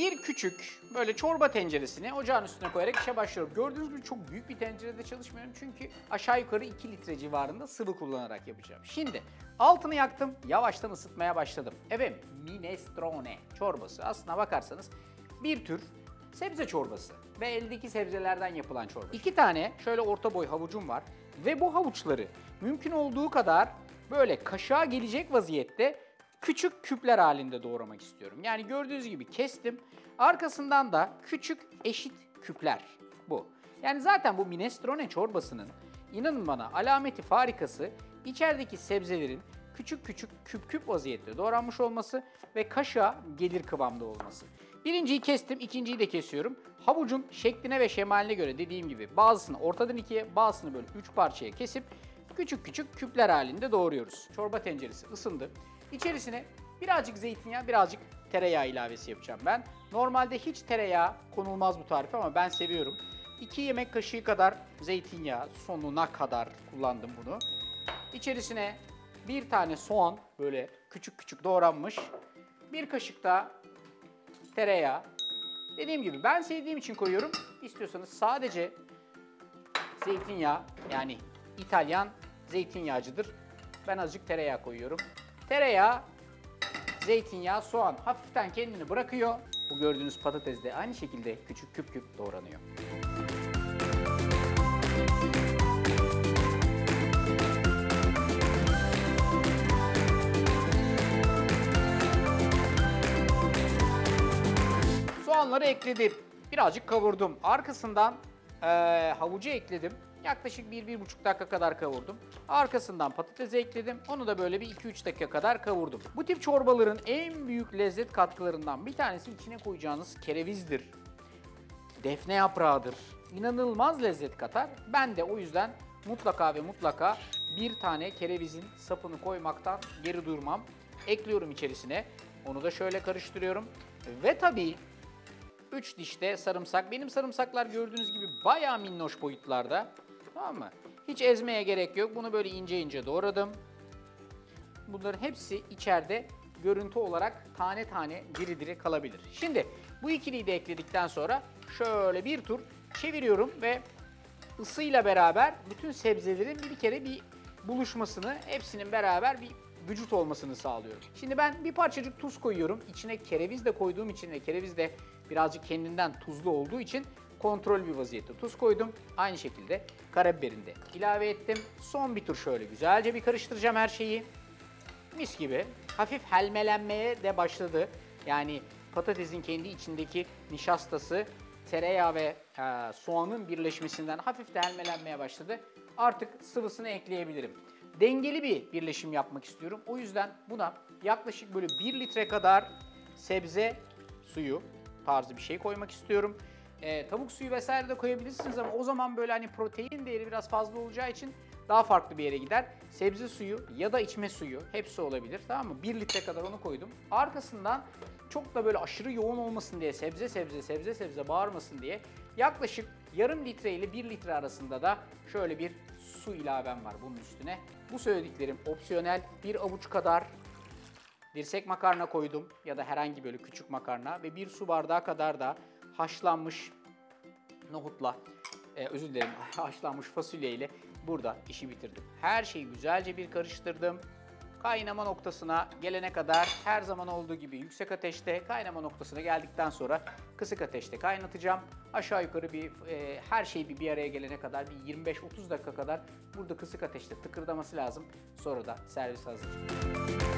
bir küçük böyle çorba tenceresini ocağın üstüne koyarak işe başlıyorum. Gördüğünüz gibi çok büyük bir tencerede çalışmıyorum çünkü aşağı yukarı 2 litre civarında sıvı kullanarak yapacağım. Şimdi altını yaktım, yavaştan ısıtmaya başladım. Evet, minestrone çorbası aslına bakarsanız bir tür sebze çorbası ve eldeki sebzelerden yapılan çorba. 2 tane şöyle orta boy havucum var ve bu havuçları mümkün olduğu kadar böyle kaşığa gelecek vaziyette küçük küpler halinde doğramak istiyorum. Yani gördüğünüz gibi kestim. Arkasından da küçük eşit küpler bu. Yani zaten bu minestrone çorbasının inanın bana alameti farikası içerideki sebzelerin küçük küçük küp küp vaziyette doğranmış olması ve kaşığa gelir kıvamda olması. Birinciyi kestim, ikinciyi de kesiyorum. Havucun şekline ve şemaline göre dediğim gibi bazısını ortadan ikiye, bazısını böyle 3 parçaya kesip küçük küçük küpler halinde doğruyoruz. Çorba tenceresi ısındı. İçerisine birazcık zeytinyağı, birazcık tereyağı ilavesi yapacağım ben. Normalde hiç tereyağı konulmaz bu tarife ama ben seviyorum. 2 yemek kaşığı kadar zeytinyağı, sonuna kadar kullandım bunu. İçerisine bir tane soğan böyle küçük küçük doğranmış. Bir kaşık da tereyağı. Dediğim gibi ben sevdiğim için koyuyorum. İstiyorsanız sadece zeytinyağı, yani İtalyan zeytinyağcıdır. Ben azıcık tereyağı koyuyorum. Tereyağı, zeytinyağı, soğan hafiften kendini bırakıyor. Bu gördüğünüz patates de aynı şekilde küçük küp küp doğranıyor. Soğanları ekledim. Birazcık kavurdum. Arkasından havucu ekledim. Yaklaşık 1-1,5 dakika kadar kavurdum. Arkasından patatesi ekledim. Onu da böyle bir 2-3 dakika kadar kavurdum. Bu tip çorbaların en büyük lezzet katkılarından bir tanesi içine koyacağınız kerevizdir. Defne yaprağıdır. İnanılmaz lezzet katar. Ben de o yüzden mutlaka ve mutlaka bir tane kerevizin sapını koymaktan geri durmam. Ekliyorum içerisine. Onu da şöyle karıştırıyorum. Ve tabii 3 diş de sarımsak. Benim sarımsaklar gördüğünüz gibi bayağı minnoş boyutlarda. Tamam mı? Hiç ezmeye gerek yok. Bunu böyle ince ince doğradım. Bunların hepsi içeride görüntü olarak tane tane diri diri kalabilir. Şimdi bu ikiliyi de ekledikten sonra şöyle bir tur çeviriyorum ve ısıyla beraber bütün sebzelerin bir kere bir buluşmasını, hepsinin beraber bir vücut olmasını sağlıyorum. Şimdi ben bir parçacık tuz koyuyorum. İçine kereviz de koyduğum için ve kereviz de birazcık kendinden tuzlu olduğu için kontrol bir vaziyette tuz koydum. Aynı şekilde karabiberini de ilave ettim. Son bir tur şöyle güzelce bir karıştıracağım her şeyi. Mis gibi. Hafif helmelenmeye de başladı. Yani patatesin kendi içindeki nişastası tereyağı ve soğanın birleşmesinden hafif de helmelenmeye başladı. Artık sıvısını ekleyebilirim. Dengeli bir birleşim yapmak istiyorum. O yüzden buna yaklaşık böyle 1 litre kadar sebze suyu tarzı bir şey koymak istiyorum. Tavuk suyu vesaire de koyabilirsiniz ama o zaman böyle hani protein değeri biraz fazla olacağı için daha farklı bir yere gider. Sebze suyu ya da içme suyu hepsi olabilir, tamam mı? 1 litre kadar onu koydum. Arkasından çok da böyle aşırı yoğun olmasın diye sebze bağırmasın diye yaklaşık yarım litre ile 1 litre arasında da şöyle bir su ilavem var bunun üstüne. Bu söylediklerim opsiyonel. Bir avuç kadar dirsek makarna koydum ya da herhangi böyle küçük makarna ve bir su bardağı kadar da haşlanmış nohutla, özür dilerim haşlanmış fasulye ile burada işi bitirdim. Her şeyi güzelce bir karıştırdım. Kaynama noktasına gelene kadar her zaman olduğu gibi yüksek ateşte, kaynama noktasına geldikten sonra kısık ateşte kaynatacağım. Aşağı yukarı bir her şey bir araya gelene kadar bir 25-30 dakika kadar burada kısık ateşte tıkırdaması lazım. Sonra da servis hazır.